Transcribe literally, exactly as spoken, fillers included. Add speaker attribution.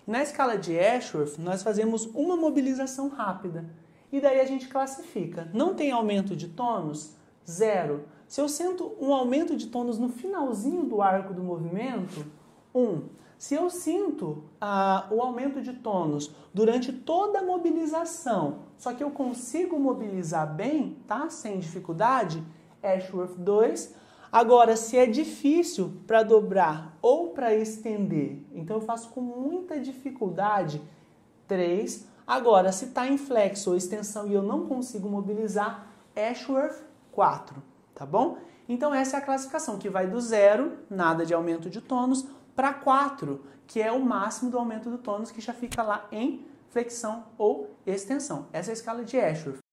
Speaker 1: Na escala de Ashworth, nós fazemos uma mobilização rápida. E daí a gente classifica. Não tem aumento de tônus? Zero. Se eu sinto um aumento de tônus no finalzinho do arco do movimento, um. Se eu sinto ah, o aumento de tônus durante toda a mobilização, só que eu consigo mobilizar bem, tá? Sem dificuldade, Ashworth dois. Agora, se é difícil para dobrar ou para estender, então eu faço com muita dificuldade, três. Agora, se está em flexo ou extensão e eu não consigo mobilizar, Ashworth quatro, tá bom? Então essa é a classificação, que vai do zero, nada de aumento de tônus, para quatro, que é o máximo do aumento do tônus, que já fica lá em flexão ou extensão. Essa é a escala de Ashworth.